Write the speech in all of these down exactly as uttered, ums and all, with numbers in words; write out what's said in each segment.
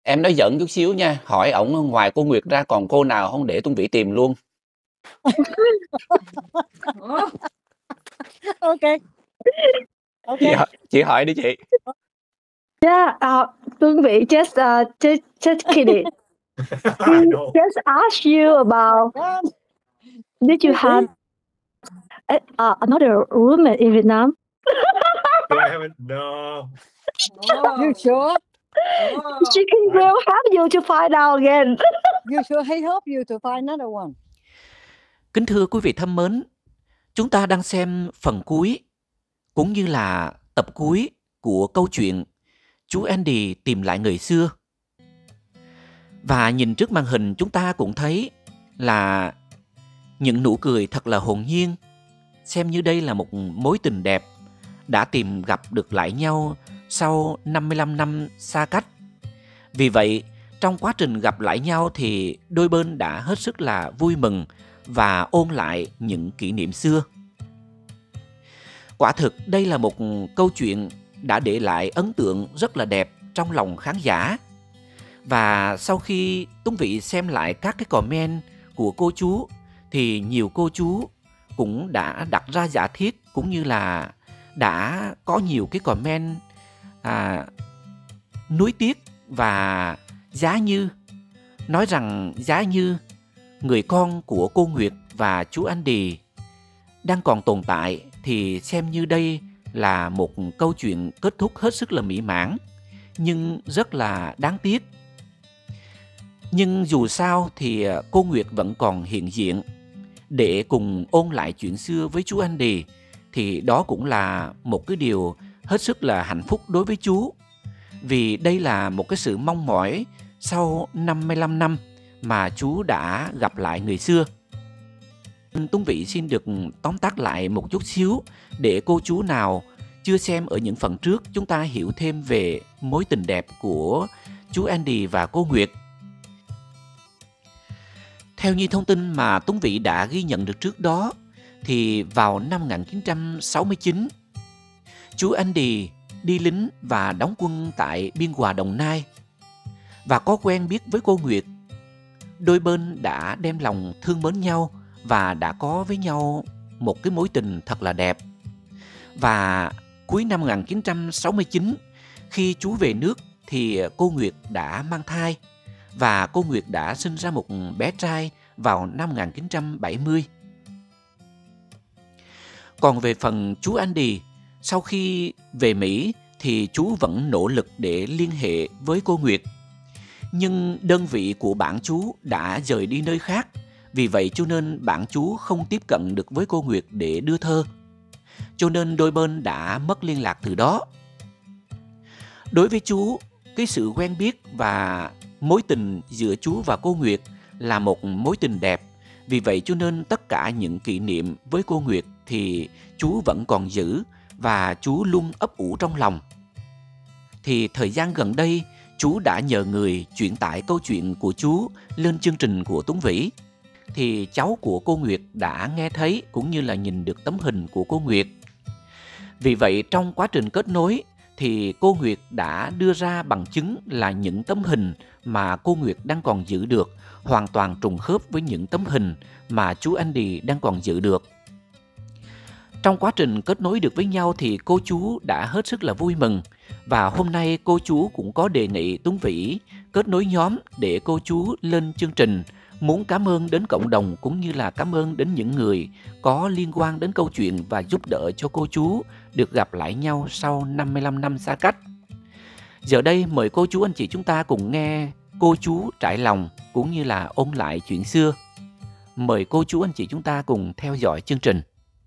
Em nói giỡn chút xíu nha, hỏi ổng ngoài cô Nguyệt ra còn cô nào không để Tuấn Vĩ tìm luôn. Ok. Ok. Chị hỏi, chị hỏi đi chị. Yeah, uh, Tuấn Vĩ just uh, just just kidding. He No. just asked you about did you have uh, another roommate in Vietnam? Do I have it? No. You sure? She can will help you to find out again. You sure he help you to find another one? Kính thưa quý vị thân mến, chúng ta đang xem phần cuối cũng như là tập cuối của câu chuyện chú Andy tìm lại người xưa. Và nhìn trước màn hình chúng ta cũng thấy là những nụ cười thật là hồn nhiên, xem như đây là một mối tình đẹp đã tìm gặp được lại nhau sau năm mươi lăm năm xa cách. Vì vậy, trong quá trình gặp lại nhau thì đôi bên đã hết sức là vui mừng và ôn lại những kỷ niệm xưa. Quả thực đây là một câu chuyện đã để lại ấn tượng rất là đẹp trong lòng khán giả. Và sau khi Tuấn Vĩ xem lại các cái comment của cô chú thì nhiều cô chú cũng đã đặt ra giả thiết cũng như là đã có nhiều cái comment à, nuối tiếc và giá như nói rằng giá như người con của cô Nguyệt và chú Andy đang còn tồn tại thì xem như đây là một câu chuyện kết thúc hết sức là mỹ mãn, nhưng rất là đáng tiếc. Nhưng dù sao thì cô Nguyệt vẫn còn hiện diện để cùng ôn lại chuyện xưa với chú Andy, thì đó cũng là một cái điều hết sức là hạnh phúc đối với chú. Vì đây là một cái sự mong mỏi sau năm mươi lăm năm mà chú đã gặp lại người xưa. Tuấn Vĩ xin được tóm tắt lại một chút xíu để cô chú nào chưa xem ở những phần trước chúng ta hiểu thêm về mối tình đẹp của chú Andy và cô Nguyệt. Theo như thông tin mà Tuấn Vĩ đã ghi nhận được trước đó thì vào năm một nghìn chín trăm sáu mươi chín, chú Andy đi lính và đóng quân tại Biên Hòa, Đồng Nai và có quen biết với cô Nguyệt. Đôi bên đã đem lòng thương mến nhau và đã có với nhau một cái mối tình thật là đẹp. Và cuối năm một nghìn chín trăm sáu mươi chín, khi chú về nước thì cô Nguyệt đã mang thai và cô Nguyệt đã sinh ra một bé trai vào năm một nghìn chín trăm bảy mươi. Còn về phần chú Andy, sau khi về Mỹ thì chú vẫn nỗ lực để liên hệ với cô Nguyệt. Nhưng đơn vị của bạn chú đã rời đi nơi khác, vì vậy cho nên bạn chú không tiếp cận được với cô Nguyệt để đưa thơ. Cho nên đôi bên đã mất liên lạc từ đó. Đối với chú, cái sự quen biết và mối tình giữa chú và cô Nguyệt là một mối tình đẹp. Vì vậy cho nên tất cả những kỷ niệm với cô Nguyệt thì chú vẫn còn giữ và chú luôn ấp ủ trong lòng. Thì thời gian gần đây, chú đã nhờ người chuyển tải câu chuyện của chú lên chương trình của Tuấn Vĩ. Thì cháu của cô Nguyệt đã nghe thấy cũng như là nhìn được tấm hình của cô Nguyệt. Vì vậy trong quá trình kết nối thì cô Nguyệt đã đưa ra bằng chứng là những tấm hình mà cô Nguyệt đang còn giữ được hoàn toàn trùng khớp với những tấm hình mà chú Andy đang còn giữ được. Trong quá trình kết nối được với nhau thì cô chú đã hết sức là vui mừng. Và hôm nay cô chú cũng có đề nghị Tuấn Vĩ kết nối nhóm để cô chú lên chương trình, muốn cảm ơn đến cộng đồng cũng như là cảm ơn đến những người có liên quan đến câu chuyện và giúp đỡ cho cô chú được gặp lại nhau sau năm mươi lăm năm xa cách. Giờ đây mời cô chú anh chị chúng ta cùng nghe cô chú trải lòng cũng như là ôn lại chuyện xưa. Mời cô chú anh chị chúng ta cùng theo dõi chương trình.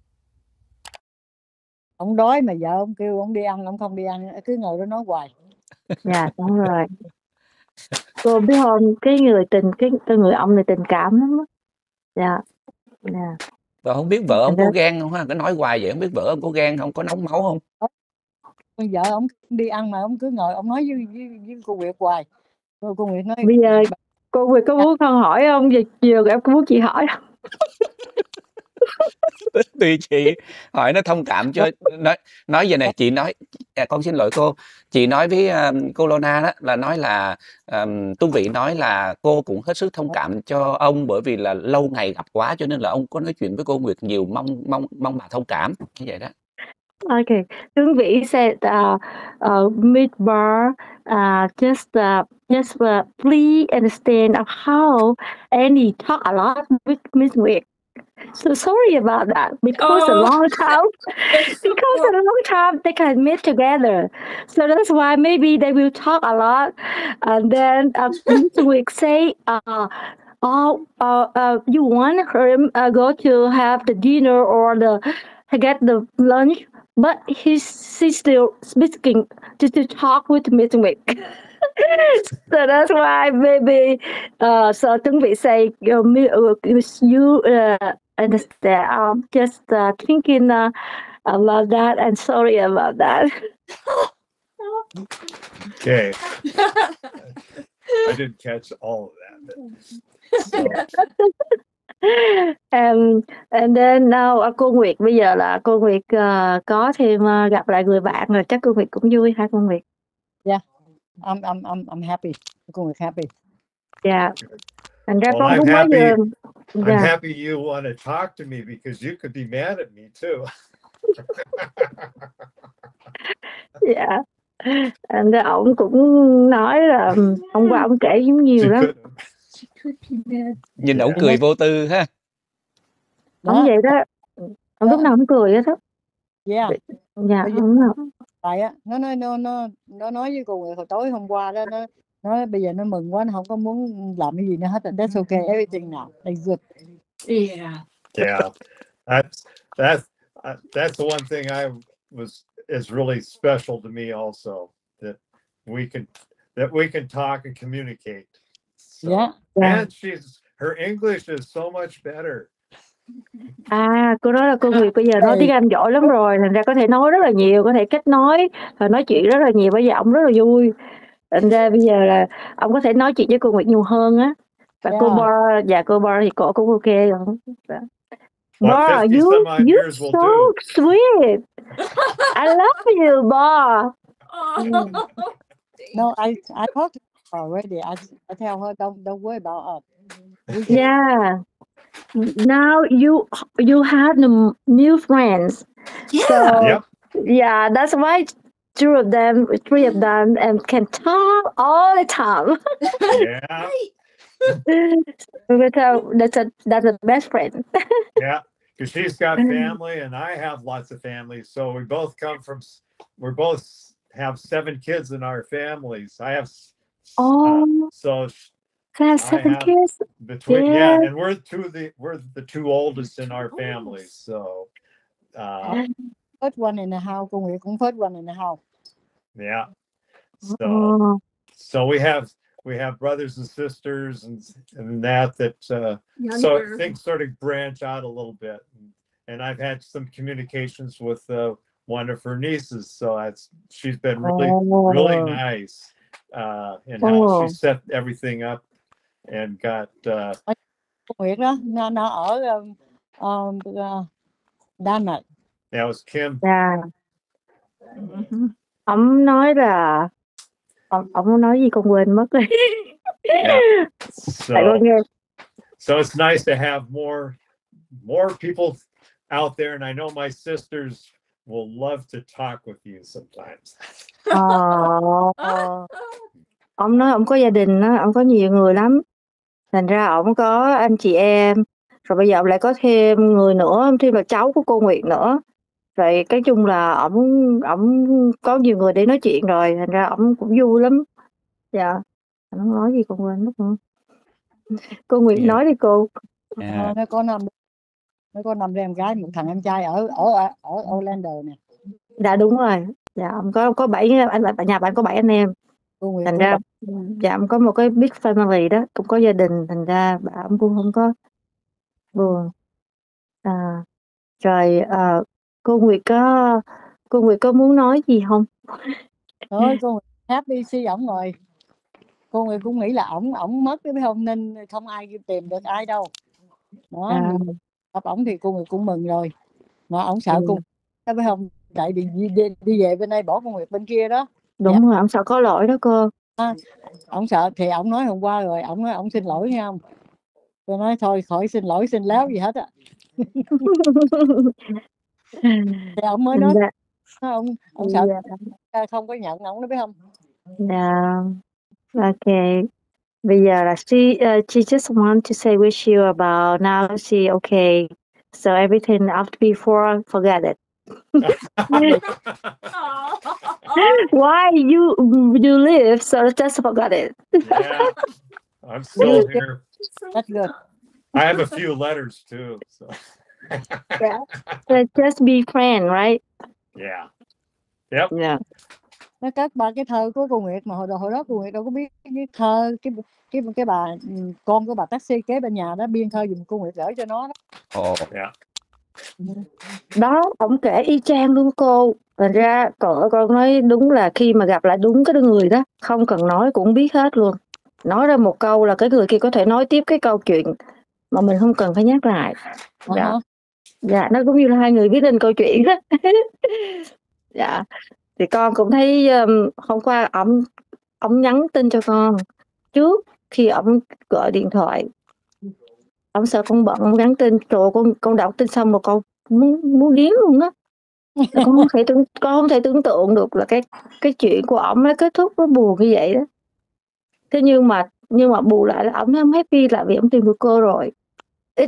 Ông đói mà vợ ông kêu ông đi ăn, ông không đi ăn, cứ ngồi đó nói hoài. Dạ đúng rồi. Cô biết không, cái người tình cái, cái người ông này tình cảm lắm á. Dạ. Dạ. Và không biết vợ ông có ghen không ha? Cứ nói hoài vậy, không biết vợ ông có ghen không, có nóng máu không? Vợ ông đi ăn mà ông cứ ngồi ông nói với, với, với cô Nguyệt hoài. Cô, cô Nguyệt nói bây giờ cô Nguyệt có muốn con hỏi không? Giờ chiều em có muốn chị hỏi không? Tùy chị, hỏi nó thông cảm cho. Nói nói vậy này, chị nói À, con xin lỗi cô. Chị nói với um, cô Lorna đó là nói là um, Tuấn Vĩ nói là cô cũng hết sức thông cảm cho ông bởi vì là lâu ngày gặp quá cho nên là ông có nói chuyện với cô Nguyệt nhiều, mong mong mong bà thông cảm như vậy đó. Okay. Tuấn Vĩ said, uh, uh, Miss Bar, uh, just, uh, just uh, please understand of how Annie talk a lot with Miss Nguyệt. So sorry about that because a Oh. long time, because a long time they can meet together. So that's why maybe they will talk a lot. And then uh, Miss Nguyệt say, uh, oh, uh, uh, you want him uh, go to have the dinner or the get the lunch, but he's, he's still speaking to, to talk with Miss Nguyệt. So that's why maybe uh, so Tuấn Vĩ say uh, me- uh, you uh, understand. I'm just uh, thinking uh, about that and sorry about that. Okay. I didn't catch all of that. But, so, um, and then now uh, cô Nguyệt bây giờ là cô Nguyệt uh, có thêm uh, gặp lại người bạn rồi, chắc cô Nguyệt cũng vui hả cô Nguyệt? I'm I'm I'm I'm happy. Cô Nguyệt happy. Dạ. Thành ra Well, con I'm cũng mới happy. vừa. I'm Dạ. happy you want to talk to me because you could be mad at me too. Dạ. Thành ra ổng cũng nói là hôm qua ổng kể cũng nhiều She lắm. could. Nhìn ổng Yeah. cười vô tư ha. Ổng Đó. vậy đó. Ổng lúc nào ổng cười hết á. Yeah. Dạ, Bây giờ- ổng nào. Tại á, nó nói nó nó nó nói với cô Nguyệt hồi tối hôm qua đó, nó nói bây giờ nó mừng quá, nó không có muốn làm cái gì nữa hết. That's okay, everything now. That's good. Yeah. Yeah. That's that's uh, that's the one thing I was is really special to me also, that we can that we can talk and communicate. So, Yeah. Dạ. and she's her English is so much better. À, cô nói là cô Nguyệt bây giờ nói tiếng Anh giỏi lắm rồi, thành ra có thể nói rất là nhiều, có thể kết nối và nói chuyện rất là nhiều. Bây giờ ổng rất là vui. Thành ra bây giờ là ông có thể nói chuyện với cô Nguyệt nhiều hơn á. Và Yeah. cô Bar, dạ cô Bar thì cổ cũng ok rồi. What Bar, fifty you, some odd you years will so do. sweet. I love you, Bar. Oh. No, I I talked to her already. I I tell her don't don't worry about us. We can, Yeah. Now you you have the new friends. Yeah. So Yep. yeah, that's why two of them, three of them, and can talk all the time. Yeah. That's a, that's a that's a best friend. Yeah. Because she's got family and I have lots of family. So we both come from, s- we're both have seven kids in our families. I have, s- Oh, uh, so sh- I have I seven have- kids. between, Yeah. yeah, and we're two of the, we're the two oldest in our families. So, uh, first one in the house. Cô Nguyệt cũng first one in the house. yeah. So, Oh, so we have, we have brothers and sisters and, and that, that, uh, so Younger. things sort of branch out a little bit. And I've had some communications with uh, one of her nieces, so that's she's been really really oh. nice uh, in how Oh. she set everything up and got uh, Cô Nguyệt đó, nó nó ở um, um, uh, Đan Mạch. that was Kim. Dạ. Ông nói là ông ông nói gì con quên mất rồi. Yeah. Tại con So nghe. so it's nice to have more more people out there, and I know my sisters will love to talk with you sometimes. Ờ. Ông nói ông có gia đình á, ông có nhiều người lắm. Thành ra ông có anh chị em, rồi bây giờ ông lại có thêm người nữa, thêm là cháu của cô Nguyệt nữa. Vậy cái chung là ổng ổng có nhiều người để nói chuyện rồi, thành ra ổng cũng vui lắm. Dạ. Ông nói gì con quên mất không? Cô Nguyệt Yeah. nói đi cô. Yeah. Ờ, nó có năm nó có năm đứa em gái, một thằng em trai ở ở ở Orlando nè. Dạ đúng rồi. Dạ ông có có bảy anh bạn nhà bạn có bảy anh em. Cô Nguyệt Thành cũng ra có- dạ ông có một cái big family đó, cũng có gia đình, thành ra bà ông cũng không có buồn. À, rồi ờ, cô Nguyệt có cô Nguyệt có muốn nói gì không? Thôi cô Nguyệt happy si ổng rồi. Cô Nguyệt cũng nghĩ là ổng ổng mất cái không nên không ai tìm được ai đâu. Đó, À, gặp ổng thì cô Nguyệt cũng mừng rồi. Mà ổng sợ Ừ. cô cái phải không tại vì đi, đi, đi về bên đây bỏ con Nguyệt bên kia đó. Đúng rồi, ông sợ có lỗi đó cô. À, ông sợ thì ông nói hôm qua rồi, ông nói ông xin lỗi nghe không? Tôi nói thôi khỏi xin lỗi xin láo gì hết á. Thì ông mới nói, Dạ. nói ông ông sợ Dạ. không có nhận ông đó biết không? Dạ. Ok. Bây giờ là she, uh, she just want to say wish you about now she okay. So everything after before, forget it. Why you you live, so just forget it. Yeah, I'm still Good. here. That's good. I have a few letters too. So. Yeah. So just be friend, right? Yeah. Yep. Yeah. Nó cất ba cái thơ của cô Nguyệt mà hồi đó hồi đó cô Nguyệt đâu có biết cái thơ cái cái cái bà con của bà taxi kế bên nhà đó biên thơ giùm cô Nguyệt gửi cho nó đó. Ồ. Yeah. Đó, ổng kể y chang luôn cô. Thành ra cỡ con nói đúng là khi mà gặp lại đúng cái người đó, không cần nói cũng biết hết luôn. Nói ra một câu là cái người kia có thể nói tiếp cái câu chuyện mà mình không cần phải nhắc lại. Dạ. Uh-huh. Dạ, nó cũng như là hai người viết nên câu chuyện đó. Dạ. Thì con cũng thấy um, hôm qua ổng ổng nhắn tin cho con trước khi ổng gọi điện thoại. Ổng sợ con bận ổng nhắn tin, trời ơi, con con đọc tin xong mà con muốn muốn điếng luôn á. Con không thể tưởng con không thể tưởng tượng được là cái cái chuyện của ổng nó kết thúc nó buồn như vậy đó. Thế nhưng mà nhưng mà bù lại là ổng không happy là vì ổng tìm được cô rồi. Ít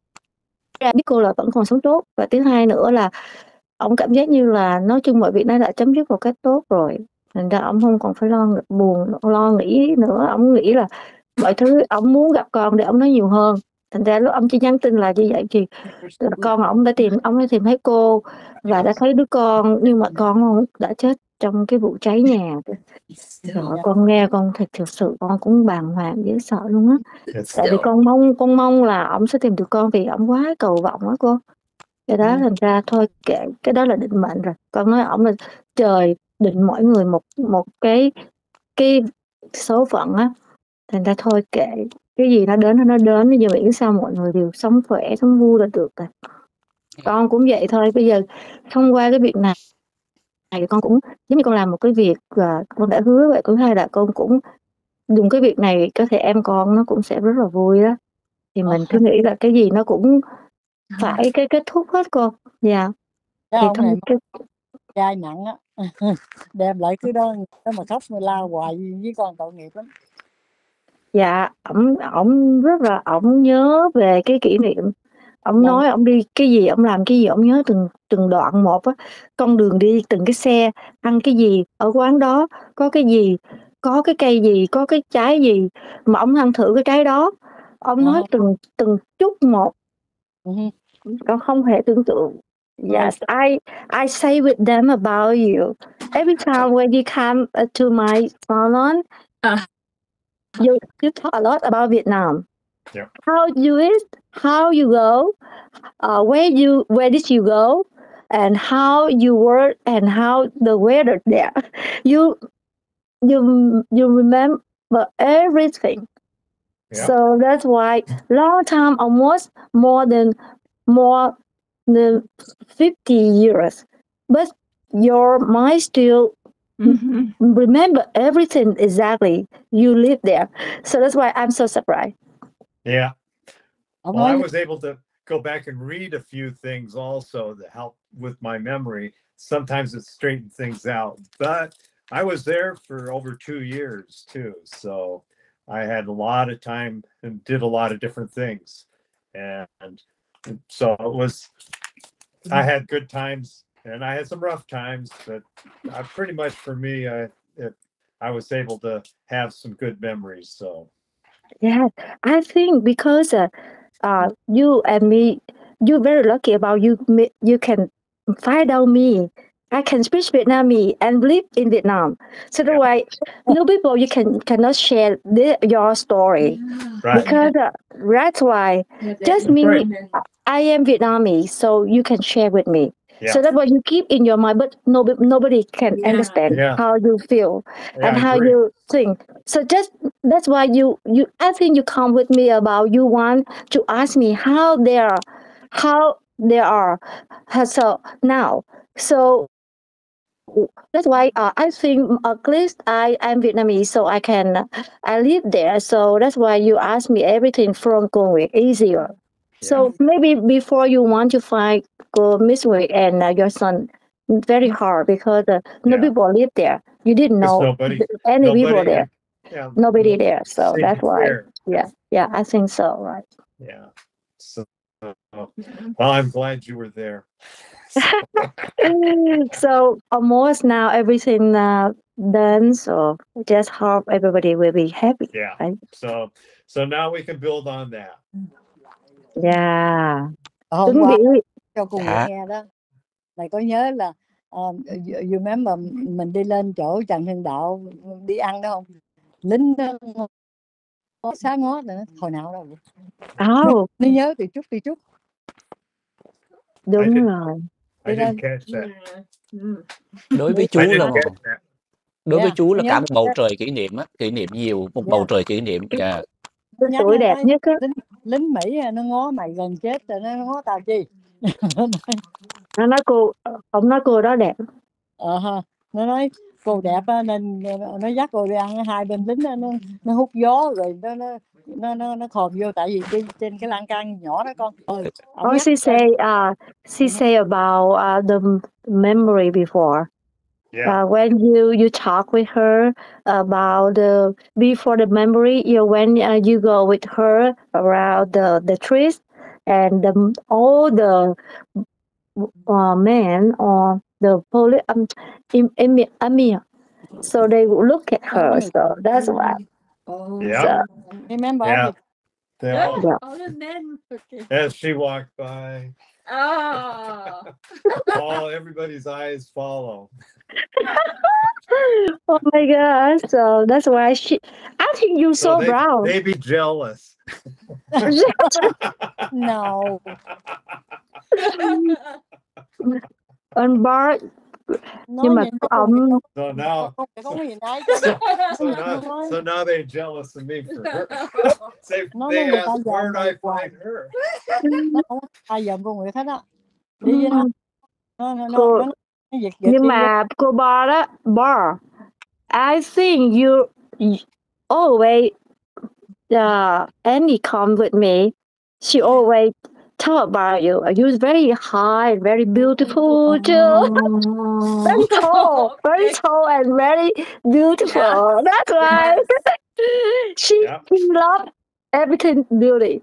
ra biết cô là vẫn còn sống tốt, và thứ hai nữa là ổng cảm giác như là nói chung mọi việc nó đã chấm dứt một cách tốt rồi, thành ra ổng không còn phải lo buồn lo nghĩ nữa. Ổng nghĩ là mọi thứ ổng muốn gặp con để ổng nói nhiều hơn, thành ra lúc ổng chỉ nhắn tin là như vậy thì là con ổng đã tìm ổng đã tìm thấy cô và đã thấy đứa con, nhưng mà con ổng đã chết trong cái vụ cháy nhà. Rồi con nghe con thật thực sự con cũng bàng hoàng dễ sợ luôn á. Tại vì con mong con mong là ổng sẽ tìm được con vì ổng quá cầu vọng á cô. Cái đó thành ra thôi kệ, cái đó là định mệnh rồi. Con nói ổng là trời định mỗi người một một cái cái số phận á, thành ra thôi kệ, cái gì nó đến nó đến, bây giờ miễn sao mọi người đều sống khỏe sống vui là được rồi. Con cũng vậy thôi, bây giờ thông qua cái việc này này con cũng giống như con làm một cái việc và con đã hứa vậy, thứ hai là con cũng dùng cái việc này có thể em con nó cũng sẽ rất là vui đó. Thì mình cứ nghĩ là cái gì nó cũng phải cái kết thúc hết cô. Dạ. Cái Thì ông thôi này cái trai nặng á. Đem lại cứ đó nó mà khóc mà la hoài với con tội nghiệp lắm. dạ, ổng ổng rất là ổng nhớ về cái kỷ niệm. Ổng Dạ. nói ổng đi cái gì, ổng làm cái gì, ổng nhớ từng từng đoạn một á, con đường đi, từng cái xe, ăn cái gì, ở quán đó có cái gì, có cái cây gì, có cái trái gì mà ổng ăn thử cái trái đó. Ông nói Ờ. từng từng chút một. Uh-huh. Con không thể tưởng tượng. Yes, I I say with them about you. Every time when you come uh, to my salon, Uh. you you talk a lot about Vietnam. Yeah. How you is, how you go, uh, where you where did you go, and how you work, and how the weather there. You you you remember everything. Yeah. So that's why long time, almost more than more than fifty years, but your mind still Mm-hmm. remember everything exactly. You live there, so that's why I'm so surprised. Yeah. Ông Well, I nói was able to go back and read a few things also that help with my memory. Sometimes it straightened things out, but I was there for over two years too. So I had a lot of time and did a lot of different things. And so it was, I had good times and I had some rough times, but I pretty much for me, I, it, I was able to have some good memories. So Yeah, I think because uh, uh, you and me, you're very lucky about you. You can find out me. I can speak Vietnamese and live in Vietnam. So that's Yeah. why no people you can cannot share the, your story. Right. Because uh, that's why just me, I am Vietnamese, so you can share with me. Yeah. So that's what you keep in your mind, but nobody nobody can Yeah. understand Yeah. how you feel Yeah, and I how agree. you think. So just that's why you you I think you come with me about you want to ask me how they are, how they are. So now, so that's why uh, I think at least I am Vietnamese, so I can uh, I live there. So that's why you ask me everything from Cô Nguyệt easier. So maybe before you want to find go Miss Nguyệt and uh, your son, very hard because uh, no Yeah. people live there. You didn't There's know nobody, any people nobody, there. yeah, Nobody no- there. So seemed that's to why. care. Yeah, yeah, I think so. Right. Yeah. So, well, I'm glad you were there. So almost now everything uh, done. So just hope everybody will be happy. Yeah. Right? So, so now we can build on that. Yeah. Hôm Tuấn qua Vĩ. cho cô Nguyệt Dạ. nghe đó, mày có nhớ là uh, you, you remember mình đi lên chỗ Trần Hưng Đạo đi ăn đó không? Lính nó ngó xá ngó rồi nó hồi nào đâu vậy? Oh, Nó nhớ từ chút từ chút. đúng I didn't- rồi. I Đi lên. didn't catch that. Đối với chú I là didn't catch that. đối với Yeah, chú là nhớ cả một bầu nhớ. trời kỷ niệm á, kỷ niệm nhiều, một Dạ. bầu trời kỷ niệm. Dạ. Cái Nhắc tuổi nó đẹp nói nhất á. lính, lính Mỹ nó ngó mày gần chết rồi nó ngó tao chi? Nó nói cô, ông nói cô đó đẹp. Ờ ha, nó nói cô đẹp á, nên nó dắt cô đi ăn, hai bên lính nó nó, nó hút gió rồi nó nó nó nó, nó khòm vô tại vì trên, trên cái lan can nhỏ đó con. Ừ, ổng Oh, nhắc she lên. say, uh, she say about uh, the memory before. Yeah. Uh, when you you talk with her about the before the memory, you when uh, you go with her around the the trees and the, all the uh, men or the police um, im, im, Amir, so they will look at her. So that's why. Oh, Yeah. So, Remember Yeah. everything. They all- yeah. all the men. Okay. As she walked by, Oh. all everybody's eyes follow. Oh my God! So that's why she. I think you're so, they, brown. they be jealous. No. On bar, Nói nhưng mà nhìn nó ổng không So now, không không có gì nói. so now, so now they're jealous of me for her. Say, Nó they nói người ta ask, where dòm did I mày hoài. find her? Nó không có ai dòm cô Nguyệt hết á. Đi với nó. Nó nó nó cô, nó, nó giật giật nhưng đi mà cô bar đó, bar. I think you, you always uh, Annie come with me. She always talk about you. You're very high, very beautiful too. Very tall, very tall and very beautiful. That's why she, Yeah. she love everything beauty.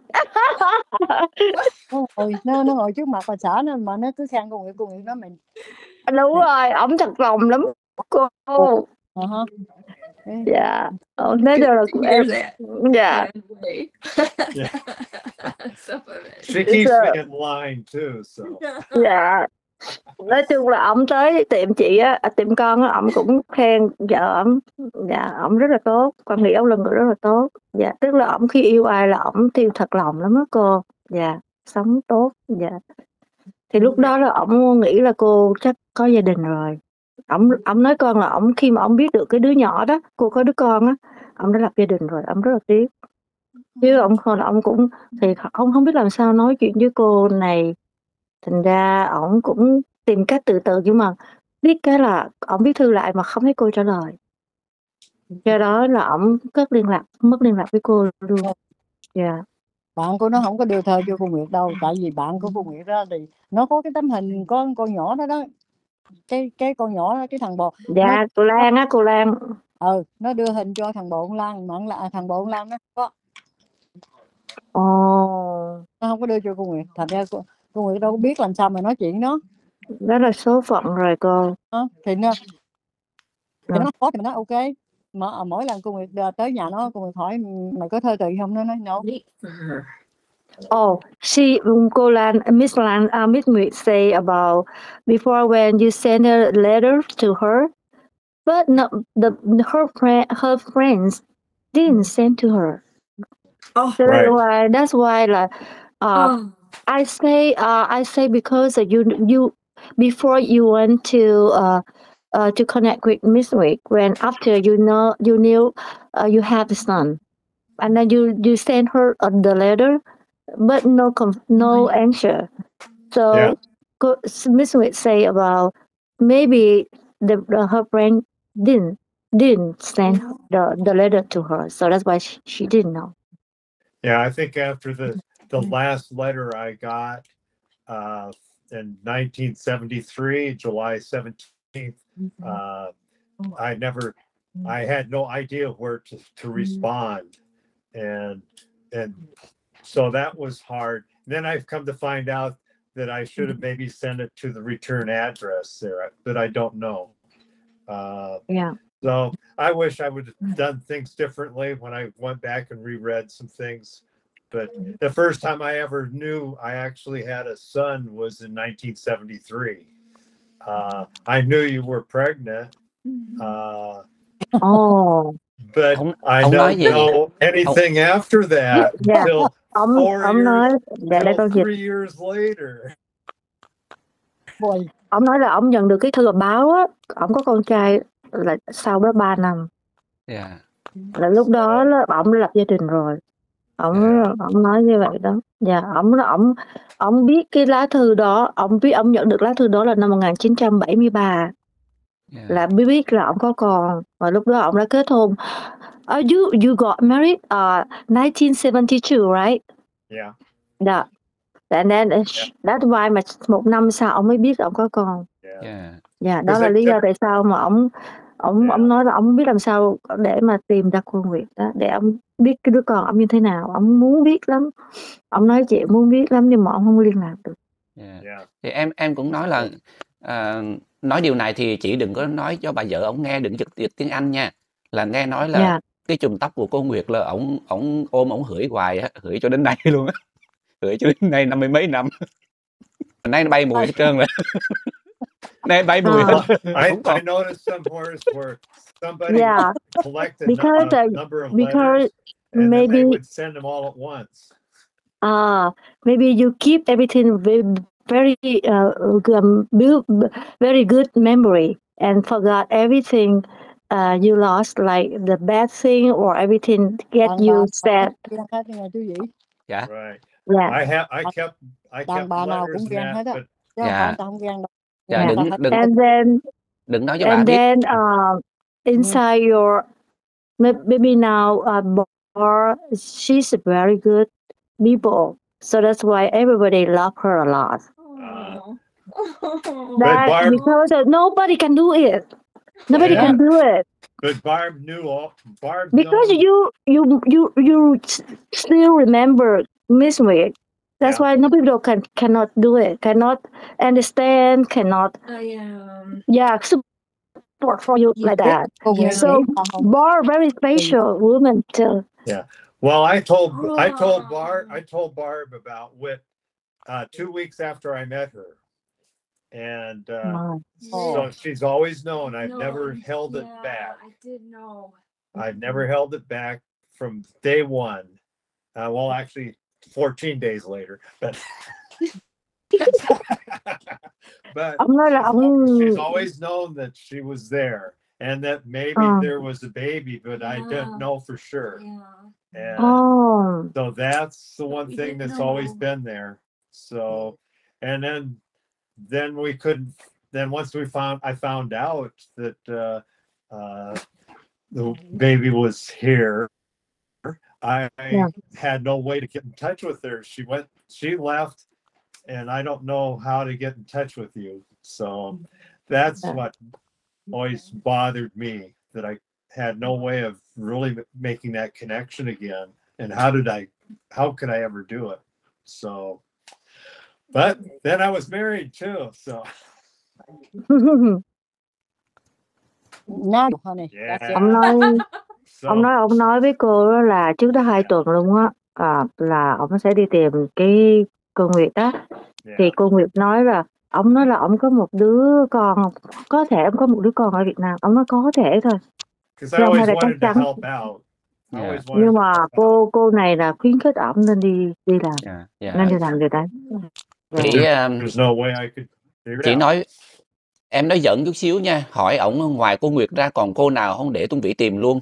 nó ngồi nó nó ngồi trước mặt bà xã nó mà nó cứ khen cô Nguyệt cô Nguyệt nói mình. Đúng rồi, ổng thật lòng lắm cô. Ờ hả. Dạ. Ổng nói đều là của em. Hear that. Dạ. And wait. Yeah. Some of it. She keeps a- me in line too. So Dạ. Nói chung là ổng tới tiệm chị á, à, tiệm con á, ổng cũng khen vợ ổng. Dạ, ổng rất là tốt. Con nghĩ ổng là người rất là tốt. Dạ, tức là ổng khi yêu ai là ổng tiêu thật lòng lắm á cô. Dạ, sống tốt. Dạ. Thì lúc đó là ổng nghĩ là cô chắc có gia đình rồi. Ổng ổng nói con là ổng khi mà ổng biết được cái đứa nhỏ đó, cô có đứa con á, ổng đã lập gia đình rồi, ổng rất là tiếc. Chứ ổng không là ổng cũng thì không không biết làm sao nói chuyện với cô này. Thành ra ổng cũng tìm cách từ từ nhưng mà biết cái là ổng viết thư lại mà không thấy cô trả lời. Do đó là ổng cất liên lạc, mất liên lạc với cô luôn. Dạ. Bạn của nó không có đưa thơ cho cô Nguyệt đâu, tại vì bạn của cô Nguyệt đó thì nó có cái tấm hình con con nhỏ đó đó, cái cái con nhỏ đó, cái thằng bồ. Dạ, Nó, cô Lan á, cô Lan. ừ, nó đưa hình cho thằng bồ con Lan, mà là thằng bồ con Lan nó có, Ồ, nó không có đưa cho cô Nguyệt. Thành ra cô, cô Nguyệt đâu có biết làm sao mà nói chuyện nó. đó là số phận rồi cô. Đó, thì nó thì Rồi. nó có thì mình nói ok. Mà à, mỗi lần cô Nguyệt à, tới nhà nó, cô Nguyệt hỏi mày có thơ từ không, nó nói no. Wait for her. Oh, she, um, cô Lan, Miss Lan, uh, Miss Nguyệt say about before when you send a letter to her, but no, the her friend, her friends didn't send to her. Oh. So Right. that's why that's why like, uh, Oh. I say, uh, I say because you you before you want to uh, uh to connect with Miss Nguyệt, when after you know you knew uh, you have the son, and then you you send her uh, the letter, but no com- no answer. So Yeah. go, Miss Nguyệt say about maybe the, the her friend didn't didn't send the the letter to her, so that's why she, she didn't know. Yeah, I think after the the last letter I got uh, in nineteen seventy-three, July seventeenth, uh, I never, I had no idea where to, to respond, and and so that was hard. Then I've come to find out that I should have maybe sent it to the return address there, but I don't know. Uh, Yeah. So I wish I would have done things differently when I went back and reread some things. But the first time I ever knew I actually had a son was in nineteen seventy-three. Uh, I knew you were pregnant, uh, Oh, but Ông I ông nói don't gì? know anything after that yeah. until Ông four ông nói years, dạ đây till con dịch. three years later. Boy, Ông nói là ông nhận được cái thư báo á, ông có con trai là sau đó ba năm. Yeah. Là lúc đó So, là ông đã lập gia đình rồi. Ông yeah, ông nói như vậy đó. Dạ, ông ông ông biết cái lá thư đó, ông biết ông nhận được lá thư đó là năm một nghìn chín trăm bảy mươi ba. Yeah. Là biết biết là ông có con, và lúc đó ông đã kết hôn. Uh, you you got married uh nineteen seventy-two, right? yeah, Dạ. And then uh, that's why mà một năm sau ông mới biết ông có con. yeah. Yeah. Dạ, đó Because là it lý do took, tại sao mà ông ông yeah, ông nói là ông không biết làm sao để mà tìm ra cô Nguyệt đó, để ông biết cái đứa con ông như thế nào. Ông muốn biết lắm. Ông nói chị muốn biết lắm nhưng mà ông không liên lạc được. Yeah. yeah. Thì em em cũng nói là à, nói điều này thì chị đừng có nói cho bà vợ ổng nghe, đừng dịch dịch tiếng Anh nha. Là nghe nói là Dạ. cái chùm tóc của cô Nguyệt là ổng ổng ôm ổng hửi hoài á, hửi cho đến nay luôn á. Hửi cho đến nay năm mươi mấy năm. Nay nó bay mùi hết trơn rồi. Nay bay mùi Uh, hết. Well, I, Không I còn. noticed somewhere where somebody yeah, collected because a uh, number of because letters and then maybe they would send them all at once. uh maybe you keep everything very very uh um, build very good memory and forgot everything uh you lost, like the bad thing or everything get đàn bà you nào sad. cũng ghen hết nghe chú Vĩ. Dạ. Right. Yeah. I have I kept I Đàn kept bà nào cũng letters and ghen that, hết á, but chứ không phải Dạ. người ta không ghen đâu. Dạ Yeah. Người ta đừng hết đừng And then đừng nói cho bà and biết. then uh inside your may- maybe now uh Bar, she's a very good people, so that's why everybody love her a lot. Oh. but That Barb, because uh, nobody can do it. Nobody yeah, can do it but Barb knew all. Barb because knows. you you you you s- still remember Miss Wick. That's Yeah. why no people can cannot do it, cannot understand, cannot I um yeah support for you like that. Cô Nguyệt Yeah. So nghĩ là không Bar very special woman too. Yeah. Well, I told I told Barb I told Barb about Whit uh, two weeks after I met her, and uh, Wow. so she's always known I've no, never held it yeah, back. I did know. I've never held it back from day one. Uh, well, actually, fourteen days later, but but Ông nói là she's, ông al- she's always known that she was there and that maybe Uh. there was a baby, but I Yeah. didn't know for sure. Yeah. And Oh. so that's the one We thing didn't that's always know. been there. So, and then then we couldn't. Then once we found, I found out that uh, uh, the baby was here. I Yeah. had no way to get in touch with her. She went, she left, and I don't know how to get in touch with you. So that's Yeah. what always bothered me, that I had no way of really making that connection again. And how did I, how could I ever do it? So, but then I was married too. So, now honey. Yeah. That's it. Ông nói so ông nói ông nói với cô đó là trước đó hai tuần luôn á, à, là ông sẽ đi tìm cái cô Nguyệt đó. yeah. Thì cô Nguyệt nói là ông nói là ông có một đứa con, có thể ông có một đứa con ở Việt Nam. Ông nói có thể thôi. Because I Chứ không always hay là chắc wanted to chắn. help out. I Yeah. always wanted Nhưng to mà help out. cô cô này là khuyến khích ổng nên đi đi làm, Dạ. Dạ. nên đi làm điều đấy. Chị Dạ. um, There's no way I could figure it chị out. nói em nói giỡn chút xíu nha, hỏi ổng ngoài cô Nguyệt ra còn cô nào không để Tuấn Vĩ tìm luôn.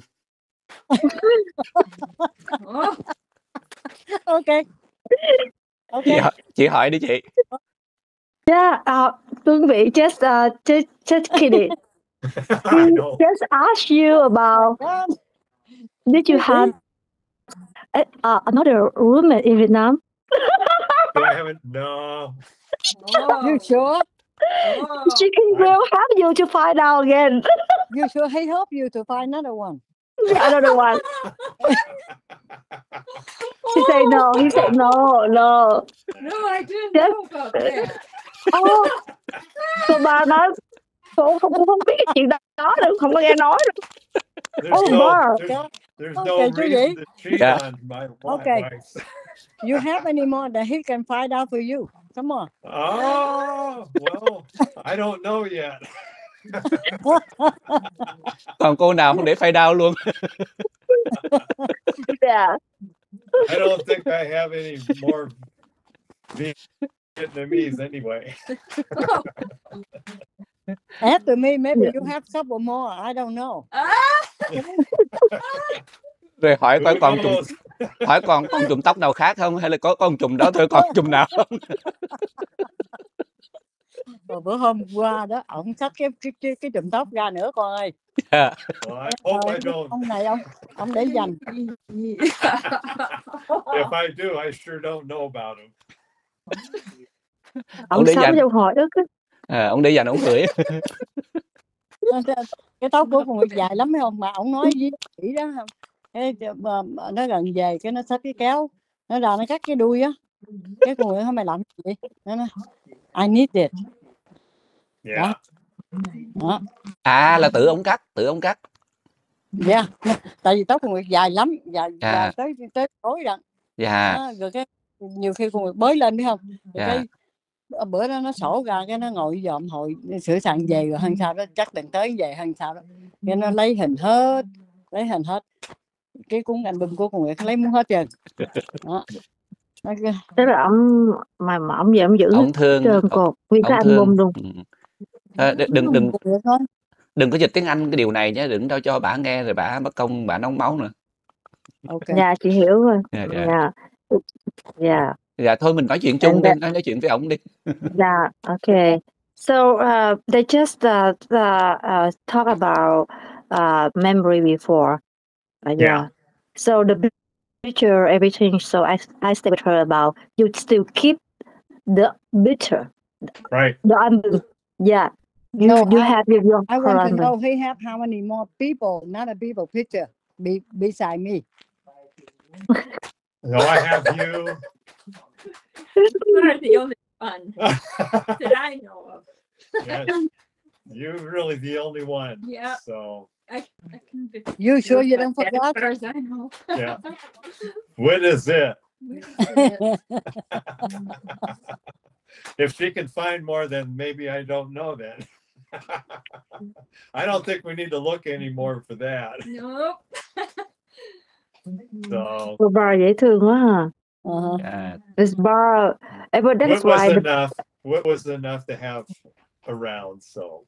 Oh. Okay. Chị Okay. hỏi, chị hỏi đi chị. Yeah, uh, Tuấn Vĩ just uh, just just kidding. I know. Just ask you about What? did you have uh, another roommate in Vietnam? Do I haven't? No. You Oh. sure? Oh. She can I- will help you to find out again. You sure he help you to find another one? Another one. He said no. He said no, no. No, I didn't Yes. know about that. Oh, cô ba nói cô không cô không biết cái chuyện đó đâu, không có nghe nói đâu. There's Oh, no, bar. there's, there's no Okay, chú reason Vĩ. to cheat Yeah. on my, my Okay. wife. You have any more that he can find out for you? Come on. Oh, well, I don't know yet. Còn cô nào không để fade out luôn? Yeah. I don't think I have any more Vietnamese anyway. After me, maybe you have couple more. I don't know. Rồi hỏi Who coi còn chùm, knows? hỏi còn còn chùm tóc nào khác không, hay là có con chùm đó thôi, còn chùm nào không? Rồi bữa hôm qua đó, ổng xách cái cái cái, cái chùm tóc ra nữa con ơi. Yeah. Well, I hope I Rồi, don't. ông này ông ông để dành. If I do, I sure don't know about him. Ông Ông để sống dành, trong hội ức á. à, ông để dành ông hửi. Cái tóc của con Nguyệt dài lắm phải không? Mà ổng nói với chị đó không? Cái mà, mà nó gần về cái nó xách cái kéo, nó ra nó cắt cái đuôi á. Cái con Nguyệt hỏi mày làm gì vậy? Nó nói I need it. Yeah. Đó. À, là tự ông cắt, tự ông cắt. Dạ. Tại vì tóc con Nguyệt dài lắm, dài, À. dài tới tới tối rồi. Dạ. Đó, rồi cái nhiều khi con Nguyệt bới lên biết không? Rồi Dạ. cái bữa đó nó sổ ra cái nó ngồi dòm hội sửa soạn về rồi hơn sao đó chắc tuần tới về hơn sao đó cái nó lấy hình hết lấy hình hết cái cuốn album của con Nguyệt lấy muốn hết trơn đó. Nó cái- Tức là ông mà mà ông về ông giữ Ông thương, trơn ông, cột nguyên cái ông thương. album luôn. Ừ. À, đừng đừng đừng con Nguyệt thôi. đừng có dịch tiếng Anh cái điều này nhé, đừng đâu cho bả nghe rồi bả mất công bả nóng máu nữa. Ok. Dạ chị hiểu rồi. Dạ, dạ. Dạ. Dạ. Dạ thôi mình nói chuyện chung And đi, that- nói nói chuyện với ổng đi. Yeah, okay. So uh, they just uh, uh, uh, talk about uh, memory before. Uh, yeah. Yeah. So the picture, everything. So I I stayed with her about you still keep the picture, Right. the album. Yeah. You No, you I- have your, your I her want to album. know he have how many more people, not a people picture, be, beside me. No, I have you. You're the only one that I know of. Yes. You're really the only one. Yeah. So, I, I can be You sure you don't as forget? far as I know. yeah. When is it? If she can find more, then maybe I don't know then. I don't think we need to look anymore for that. Nope. So, Cô bar dễ thương quá ha. Uh-huh. Dạ. This bar, eh, but that's what was why. The, enough? What was enough to have around? So,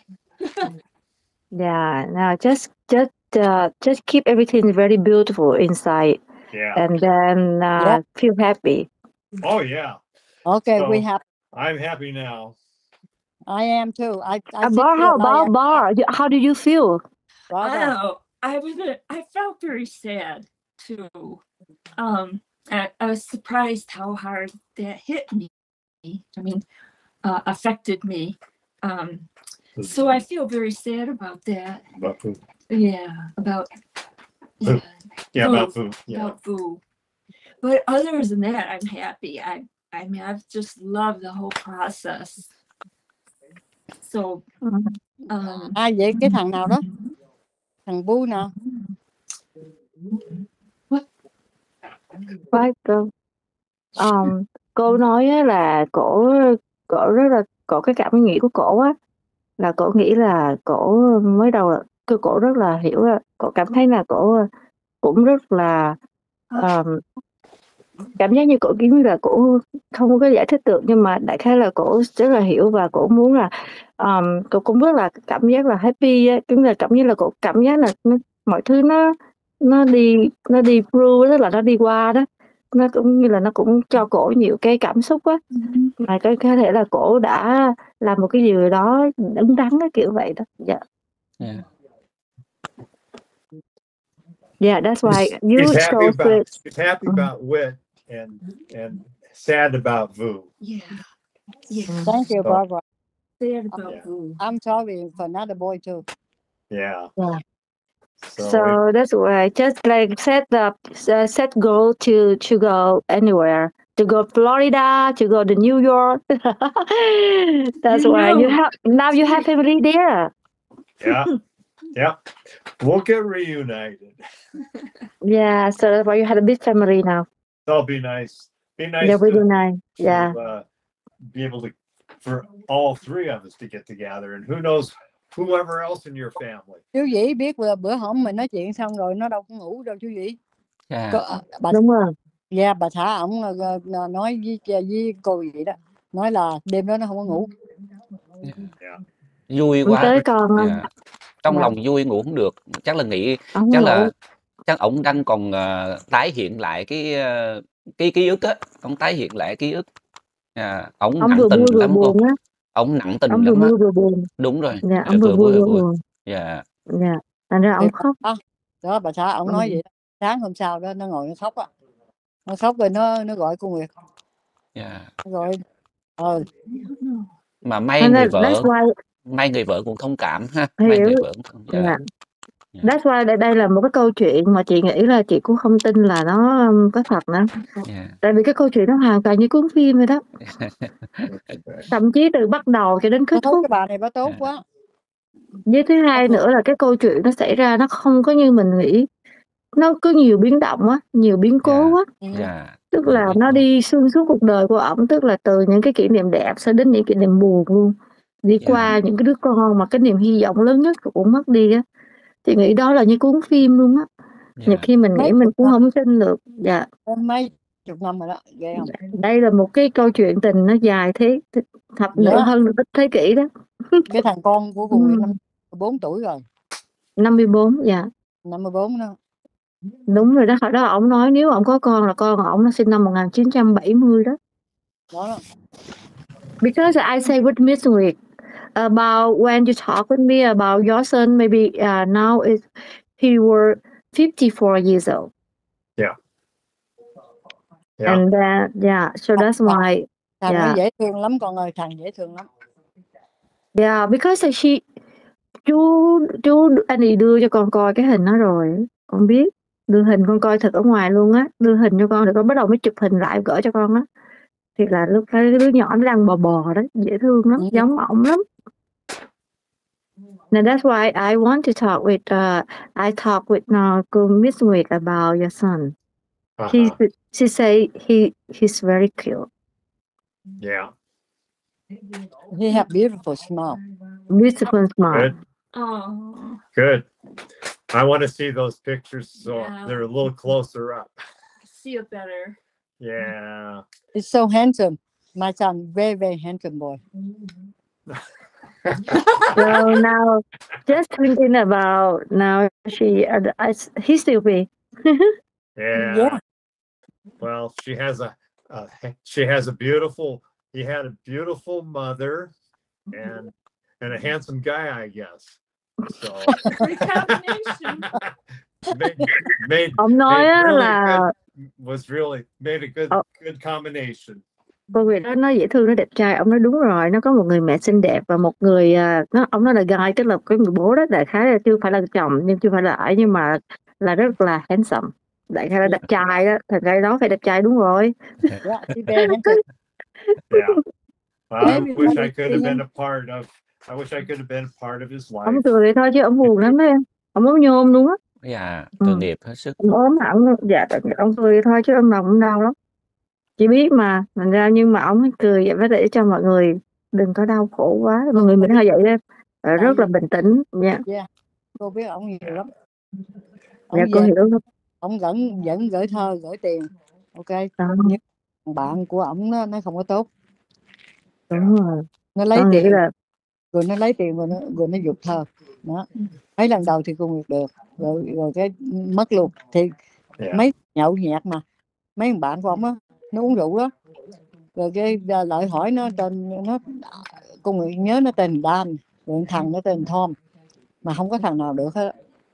yeah. No, just just uh, just keep everything very beautiful inside, yeah. and then uh, Yeah. feel happy. Oh, yeah. Okay, we So- have. I'm happy now. I am too. I. I Uh, see bar, you, how I about am. bar? You- How do you feel? Bravo. Oh, I was. I felt very sad too. Um, I, I was surprised how hard that hit me. I mean, uh, affected me. Um, so I feel very sad about that. About food. Yeah, about Food. yeah, Yeah, about Food. food. Yeah. about food. But other than that, I'm happy. I I mean, I've just loved the whole process. So, um, Ai vậy cái thằng nào đó? Thằng Bu nào? Right, cô. Um, cô nói á là cổ cổ rất là cổ cái cảm nghĩ của cổ á là cổ nghĩ là cổ mới đầu là cô cổ rất là hiểu là cổ cảm thấy là cổ cũng rất là um, cảm giác như cổ kiểu như là cổ không có giải thích được, nhưng mà đại khái là cổ rất là hiểu và cổ muốn là um, cổ cũng rất là cảm giác là happy á, cũng là cảm giác là cổ cảm giác là nó, mọi thứ nó nó đi nó đi through, tức là nó đi qua đó, nó cũng như là nó cũng cho cổ nhiều cái cảm xúc á, mà cái có thể là cổ đã làm một cái gì đó đúng đắn á, kiểu vậy đó. Dạ. Yeah. Yeah, that's why He's, you he's so happy about sweet. he's happy about Wit and and sad about Vu. Yeah. Yeah. Mm. Thank you, So Barbara. Sad about Yeah. Boo. I'm sorry for another boy too. yeah. Yeah. So, So that's why just like set the uh, set goal to to go anywhere, to go Florida, to go to New York. That's You why you know, have now you have family there. yeah, yeah. We'll get reunited. Yeah, so that's why you had a big family now. That'll be nice. Be nice Yeah, really to, nice. Yeah. to uh, be able to for all three of us to get together, and who knows whoever else in your family. Chú Vĩ biết là bữa hổm mình nói chuyện xong rồi nó đâu có ngủ đâu chú Vĩ. Yeah. Có, bà Đúng rồi. dạ bà xã ổng ờ, ờ, nói với với cô vậy đó, nói là đêm đó nó không có ngủ. Yeah. Vui Cũng quá. tới con không? Yeah. Trong Dạ. lòng vui ngủ không được, chắc là nghĩ Ông chắc ngủ. là chắc ổng đang còn ờ, tái hiện lại cái ờ, cái ký ức á, ổng tái hiện lại ký ức. À, ổng Ông nặng vừa tình vui vừa lắm cô, buồn á. ổng nặng tình Ông vừa lắm á. vui vừa buồn. Đúng rồi, Dạ, dạ, ông vừa vừa vui vui vừa vừa buồn. buồn. Dạ. Dạ. Thành ra ông khóc. Đó, đó bà xã ổng Ừ. nói vậy đó. Sáng hôm sau đó nó ngồi nó khóc á, nó khóc rồi nó nó gọi cô Nguyệt, Dạ. nó gọi ờ Mà may Thành ra người that's vợ, why may người vợ cũng thông cảm ha, may hiểu. người vợ cũng thông. Dạ. Dạ. Dạ. That's why đây, đây là một cái câu chuyện mà chị nghĩ là chị cũng không tin là nó um, có thật nữa. Dạ. Tại vì cái câu chuyện nó hoàn toàn như cuốn phim vậy đó. Thậm chí từ bắt đầu cho đến nó kết thấy thúc. cái bà này bà tốt Dạ. quá. Với thứ hai Không được. nữa là cái câu chuyện nó xảy ra nó không có như mình nghĩ. Nó có nhiều biến động á, nhiều biến cố Dạ. quá. Ừ. Dạ. Tức Nhiều là biến nó cố. đi xuyên suốt cuộc đời của ổng, tức là từ những cái kỷ niệm đẹp cho đến những kỷ niệm buồn luôn. Đi Dạ. qua những cái đứa con mà cái niềm hy vọng lớn nhất cũng mất đi á. Chị nghĩ đó là như cuốn phim luôn á. Nhiều Dạ. khi mình nghĩ Mấy mình chục cũng năm, không tin được. Dạ. mấy chục năm rồi đó, ghê không? Đây là một cái câu chuyện tình nó dài thế thập nửa Dạ, hơn nửa thế kỷ đó. cái thằng con của cô Nguyệt năm bốn tuổi rồi, năm mươi bốn, dạ. năm mươi bốn đó. Đúng rồi đó, hồi đó ổng nói nếu ổng có con là con ổng nó sinh năm một nghìn chín trăm bảy mươi đó. Đó đó. Because I say with Miss Nguyệt about when you talk with me about your son, maybe uh, now is he were fifty-four years old. Yeah. Yeah. And then, yeah, so that's why, Thằng yeah. nó dễ thương lắm con ơi, thằng dễ thương lắm. Yeah, because she, chú, chú anh ấy đưa cho con coi cái hình đó rồi, con biết. Đưa hình con coi thật ở ngoài luôn á, đưa hình cho con rồi con bắt đầu mới chụp hình lại gửi cho con á. Thì là lúc cái đứa nhỏ nó đang bò bò đó, dễ thương lắm, Ừ. giống ổng lắm. And that's why I want to talk with, uh, I talk with uh, cô Miss Nguyệt about your son. Uh-huh. He, she say he, he's very cute, Yeah. He have beautiful smile. beautiful smile. Good. Oh. Good. I want to see those pictures so Yeah. they're a little closer up. See it better. Yeah. He's so handsome. My son, very, very handsome boy. So now, just thinking about now, she, uh, I, he still be. Yeah. Yeah. Well, she has a, a she has a beautiful. He had a beautiful mother, and and a handsome guy, I guess. So Great combination. made, made, Ông nói made á really là good, was really made a good Ờ. good combination. cô Nguyệt đó nói dễ thương, nó đẹp trai. Ông nói đúng rồi, nó có một người mẹ xinh đẹp và một người à, nó ông nói là guy, tức là cái người bố đó đại khái là chưa phải là chồng nhưng chưa phải là ải, nhưng mà là rất là handsome, đại khái là đẹp trai đó. Thằng gái đó phải đẹp trai, đúng rồi. Yeah, he's very handsome. Yeah. Well, I Maybe wish I maybe could have been him. a part of. I wish I could have been a part of his Ông life. cười vậy thôi chứ ông buồn lắm đó em. Ông ốm nhôm luôn á. Dạ, Ừ. tội nghiệp hết sức. Ông ốm hẳn luôn. Dạ, ông cười vậy thôi chứ ông lòng ông đau lắm. Chị biết mà, thành ra nhưng mà ông cười vậy phải để cho mọi người đừng có đau khổ quá. Mọi người mình hơi vậy đó. Ờ, rất là bình tĩnh. Dạ, Yeah. Cô biết ổng nhiều lắm. dạ Ổng cô về, hiểu lắm. ổng vẫn vẫn gửi thơ, gửi tiền. Ok. Đó, Nhưng bạn của ổng nó nó không có tốt. đúng rồi. Nó lấy Con nghĩ tiền, là rồi nó lấy tiền rồi nó rồi nó giục thơ. Đó. Mấy lần đầu thì cô Nguyệt được, rồi rồi cái mất luôn. Thì Yeah. mấy nhậu nhẹt mà mấy thằng bạn của ổng á, nó uống rượu đó, rồi cái lợi hỏi nó tên nó cô Nguyệt nhớ nó tên Dan, rồi thằng nó tên Tom, mà không có thằng nào được hết.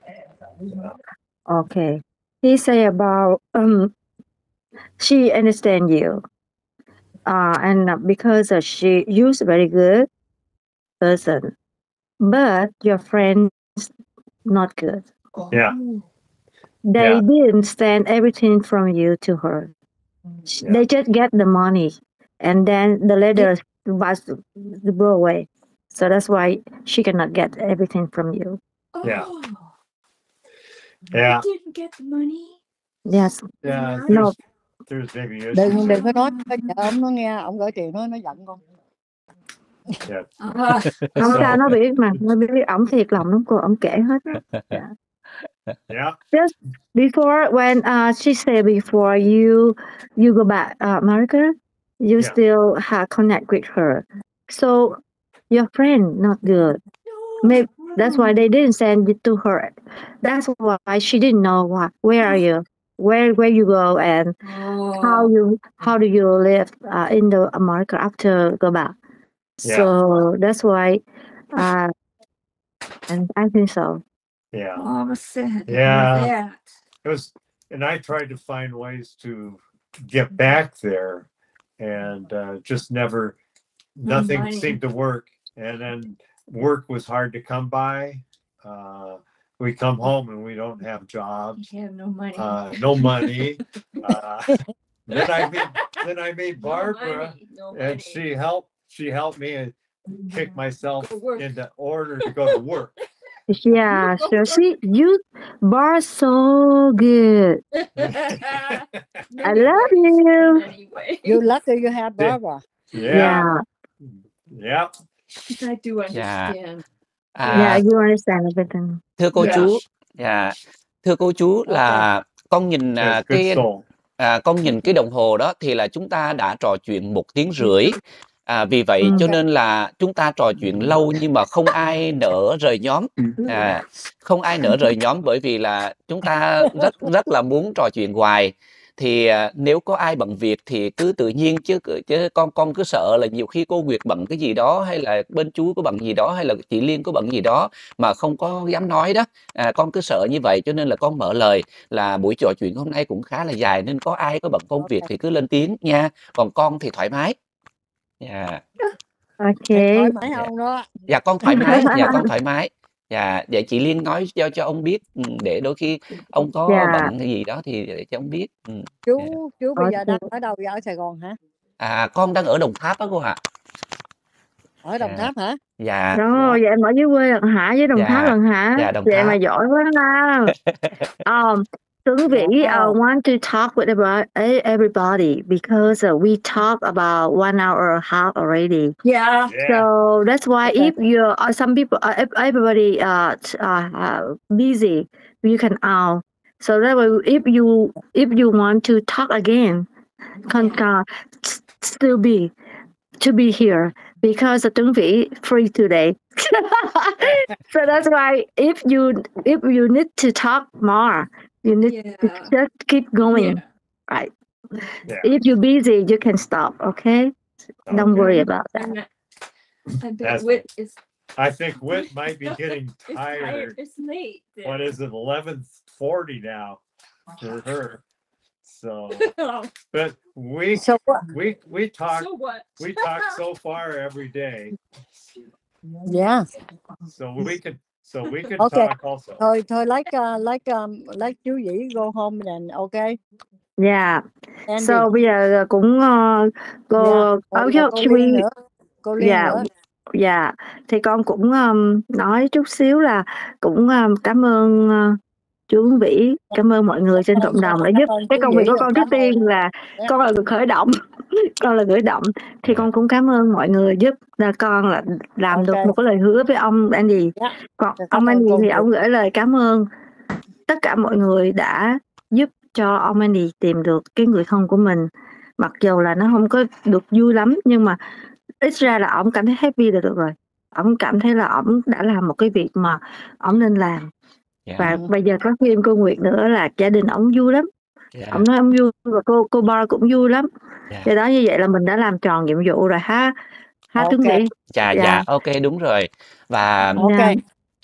Okay. He say about um she understand you. Uh and uh, because uh, she you's very good person. But your friends not good. Yeah. They Yeah. didn't send everything from you to her. Yeah. They just get the money and then the letter was blow away. So that's why she cannot get everything from you. Yeah. Oh, Yeah. I didn't get the money. Yes. Yeah. No. No. There's, there's maybe issues. Đừng đừng there. có nói cho vợ ông nó nghe, ông gửi tiền nó nó giận con. Yeah. Ah, Không So- sao, nó biết mà, nó biết ổng thiệt lòng lắm cô, ổng kể hết á. Yeah. Yeah. Just before when uh she said before you you go back uh, America, you Yeah. still have connect with her. So your friend not good. no. Maybe that's why they didn't send it to her. That's why she didn't know what, where are you, where where you go, and Oh. how you how do you live uh, in the America after go back. Yeah. So that's why, uh, and I think so. Yeah. Oh, I'm sad. to Yeah. hear that. It was, and I tried to find ways to get back there, and uh, just never, nothing money. seemed to work. And then work was hard to come by. Uh, we come home and we don't have jobs, You have no money. uh, no money. uh, then I met, then I met No Barbara, money, no and money. she helped. She helped me kick myself Go work. into order to go to work. Yeah, sure. See, you bar so good. I love you. Anyway, You lucky you have Yeah. Barbara. Yeah. Yeah, Yep. I do understand. À, yeah, you understand everything. thưa cô Yeah. chú, dạ, thưa cô chú là con nhìn à, Yes, good cái soul. à, con nhìn cái đồng hồ đó thì là chúng ta đã trò chuyện một tiếng rưỡi. À, vì vậy Ừ. cho nên là chúng ta trò chuyện lâu nhưng mà không ai nỡ rời nhóm. À, không ai nỡ rời nhóm bởi vì là chúng ta rất rất là muốn trò chuyện hoài. Thì à, nếu có ai bận việc thì cứ tự nhiên chứ chứ con con cứ sợ là nhiều khi cô Nguyệt bận cái gì đó hay là bên chú có bận gì đó hay là chị Liên có bận gì đó mà không có dám nói đó. À, con cứ sợ như vậy cho nên là con mở lời là buổi trò chuyện hôm nay cũng khá là dài nên có ai có bận công việc thì cứ lên tiếng nha. Còn con thì thoải mái. Dạ. Okay. Thoải mái không đó. Dạ con thoải mái, dạ con thoải mái. Dạ, vậy chị Liên nói cho cho ông biết ừ, để đôi khi ông có Dạ. bận cái gì đó thì để cho ông biết. Ừ. Chú chú bây giờ Ok. đang ở đâu vậy? Ở Sài Gòn hả? À, con đang ở Đồng Tháp đó cô ạ. Ở Đồng Dạ. Tháp hả? Dạ. Rồi, vậy em ở dưới quê lần hả, với Đồng Dạ. Tháp lần hả? Dạ, Đồng Vậy mà Tháp. giỏi quá ha. Um, Tuấn Vĩ Wow. uh, want to talk with about e- everybody because uh, we talk about one hour and a half already. Yeah. Yeah. So that's why Okay. if you uh, some people uh, if everybody uh, t- uh, uh busy, you can out. So that way, if you if you want to talk again, can uh, s- still be to be here because Tuấn Vĩ free today. So that's why if you if you need to talk more, you need to Yeah. just keep going. Yeah. Right. Yeah. If you're busy, you can stop. Okay. Don't Okay. worry about that. And I, I bet That's- Whit is I think Whit might be getting is tired. It's late. then. What is it, eleven forty now for her? So, Oh, but we So what? we we talk so what? we talk so far every day, Yeah. so we could so we could Okay. talk also. Thôi thôi like uh, like um like chú Vĩ go home and okay. Yeah. Andy. So bây giờ cũng uh, cô Yeah. oh, Rồi, yeah, cô should Liên we- nữa. Cô Liên Dạ, nữa. dạ. Thì con cũng um, nói chút xíu là cũng um, cảm ơn uh, chú Tuấn Vĩ, cảm ơn mọi người trên cộng đồng đã giúp Cảm ơn cái chú công Vĩ việc của rồi, con. cảm Trước tiên ơn. là Dạ. con là người khởi động, con là khởi động thì Dạ. con cũng cảm ơn mọi người giúp là con là làm Ok. được một cái lời hứa với ông Andy. Dạ. Còn Dạ, cảm ông ơn Andy cô thì Vĩ. ông gửi lời cảm ơn tất cả mọi người đã giúp cho ông Andy tìm được cái người thân của mình. Mặc dù là nó không có được vui lắm nhưng mà ít ra là ông cảm thấy happy là được rồi. Ông cảm thấy là ông đã làm một cái việc mà ông nên làm. Dạ. Và bây giờ có thêm cô Nguyệt nữa là gia đình ông vui lắm. Dạ. Ông nói ông vui và cô cô Bar cũng vui lắm. Dạ. Do đó như vậy là mình đã làm tròn nhiệm vụ rồi ha. Ha Ok. Tuấn Vĩ. Dạ, Dạ. dạ, ok đúng rồi. Và Ok. Dạ.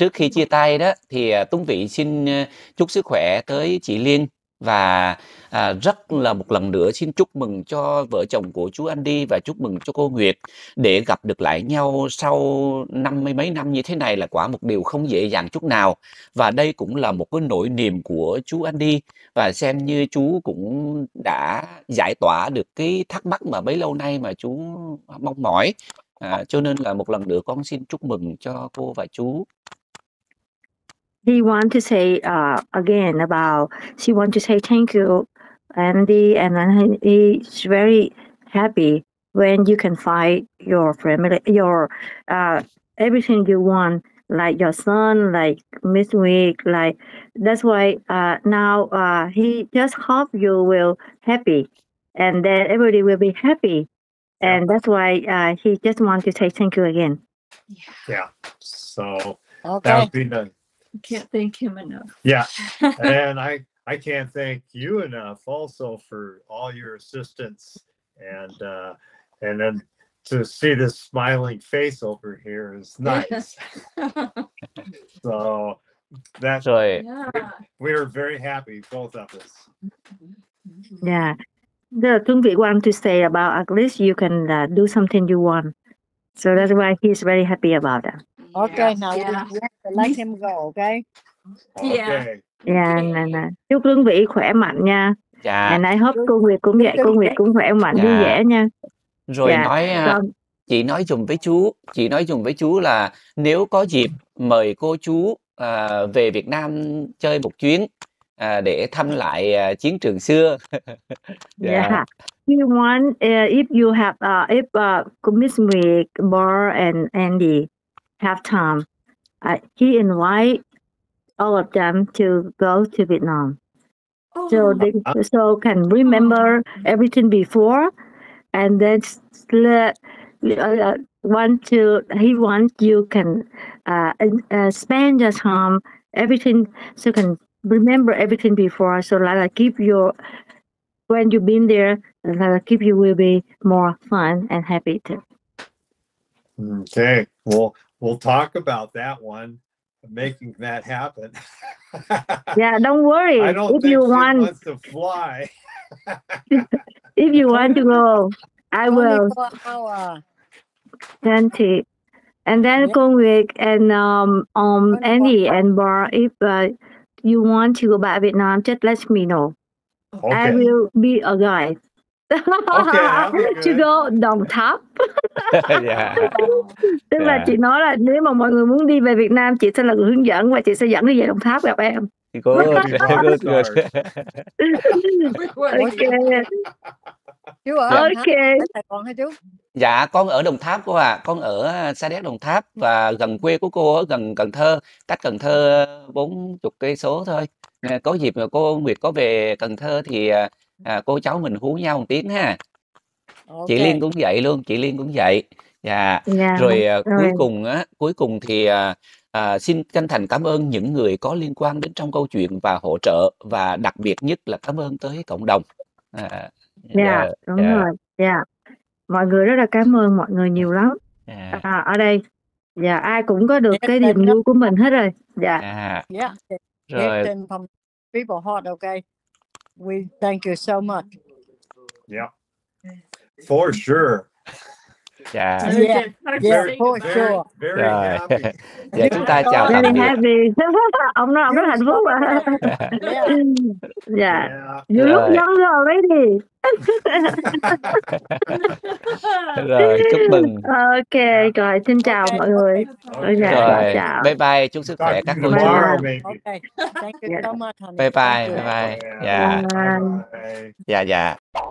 trước khi chia tay đó thì à, Tuấn Vĩ xin à, chúc sức khỏe tới chị Liên và à, rất là một lần nữa xin chúc mừng cho vợ chồng của chú Andy và chúc mừng cho cô Nguyệt để gặp được lại nhau sau năm mươi mấy năm như thế này là quả một điều không dễ dàng chút nào, và đây cũng là một cái nỗi niềm của chú Andy và xem như chú cũng đã giải tỏa được cái thắc mắc mà bấy lâu nay mà chú mong mỏi. À, cho nên là một lần nữa con xin chúc mừng cho cô và chú. He want to say uh, again about she want to say thank you, Andy, and then he, he's very happy when you can find your family, your uh, everything you want, like your son, like Miss Week, like that's why uh, now uh, he just hope you will happy, and then everybody will be happy, and that's why uh, he just want to say thank you again. Yeah. So Ok. that would be the Can't thank him enough. yeah. And I I can't thank you enough also for all your assistance, and uh, and then to see this smiling face over here is nice. So that Rồi Yeah. we were very happy, both of us. Yeah. The Tuấn Vĩ want to say about at least you can uh, do something you want. So that's why he's very happy about that. Ok, Yeah. now we Yeah. have to let him go, okay? Yeah. Okay. Yeah, Okay. nè, nè. Chúc Tuấn Vĩ khỏe mạnh nha. dạ And I hope cô Nguyệt cũng vậy, cô Nguyệt cũng khỏe mạnh, Dạ. vui vẻ nha. rồi Dạ. nói à, Còn chị nói dùm với chú chị nói dùm với chú là nếu có dịp mời cô chú à, về Việt Nam chơi một chuyến à, để thăm lại à, chiến trường xưa. Dạ. yeah. You want uh, if you have uh, if uh, Miss Nguyệt, Bar and Andy have time, uh, he invite all of them to go to Vietnam. So Oh, they so can remember everything before, and then let, uh, want to he wants you can uh, uh, spend your time everything so can remember everything before. So like keep your when you've been there, like keep you will be more fun and happy too. Okay. Well, we'll talk about that one, making that happen. Yeah, don't worry. I don't If think you she want, wants to fly. if you want to go, I Only will. for an hour. Twenty. And then Yeah. go with and um um Twenty-four Andy hours. and Bar, if uh, you want to go back Vietnam, just let me know. I Okay. will be a guide that'll be to good. go Đồng Tháp. Dạ. Tức là Dạ. chị nói là nếu mà mọi người muốn đi về Việt Nam, chị sẽ là người hướng dẫn và chị sẽ dẫn đi về Đồng Tháp gặp em. Good, We'll be rock good, good. stars. Ok, Chú ở Dạ. Đồng Tháp, ok. ở Sài Gòn hả chú? Dạ, con ở Đồng Tháp cô ạ. Con ở Sa Đéc Đồng Tháp và gần quê của cô ở gần Cần Thơ, cách Cần Thơ bốn chục cây số thôi. Nè, có dịp mà cô Nguyệt có về Cần Thơ thì à, à, cô cháu mình hú nhau một tiếng ha. Ok. Chị Liên cũng vậy luôn, chị Liên cũng vậy. Dạ. Dạ, Rồi à, cuối rồi. cùng á, cuối cùng thì à, à, xin chân thành cảm ơn những người có liên quan đến trong câu chuyện và hỗ trợ, và đặc biệt nhất là cảm ơn tới cộng đồng. À, Dạ, dạ, đúng dạ, rồi. Dạ. Mọi người rất là cảm ơn mọi người nhiều lắm. dạ, À, ở đây, dạ ai cũng có được Nhiệt cái tình niềm lắm. vui của mình hết rồi. Dạ. dạ. Yeah. Nhiệt Rồi, tình from people heart, okay? We thank you so much. Yeah. For sure. dạ. hard Yeah. to- hard to Yeah, say for goodbye. sure. Very Rồi. happy. Dạ, chúng ta chào tạm Very biệt. happy. Ông nói ông rất hạnh phúc ạ. Yeah. Dạ. Yeah. You look Rồi. younger already. Rồi, chúc mừng. Ok, rồi xin chào Ok, mọi người. Okay. Dạ, Rồi, dạ, chào. bye bye, chúc sức khỏe Talk to các you cô Bye chú. tomorrow, bye. maybe. Okay. Thank you Yeah. so much, honey. Bye Thank bye, you. bye bye. Yeah. Dạ, Bye. Bye. dạ, dạ.